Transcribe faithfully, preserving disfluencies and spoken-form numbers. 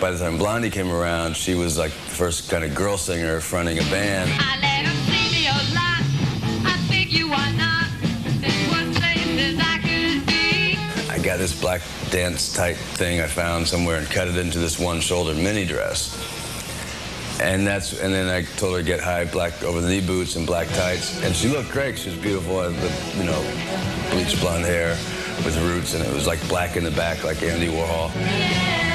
by the time Blondie came around, she was like the first kind of girl singer fronting a band. I let her see me a lot. I think you are not. There's one place I could be. I got this black dance tight thing I found somewhere and cut it into this one-shoulder mini dress. And that's and then I told her to get high black over-the-knee boots and black tights. And she looked great. She was beautiful. Had the, you know, bleached blonde hair with roots, and it was like black in the back, like Andy Warhol.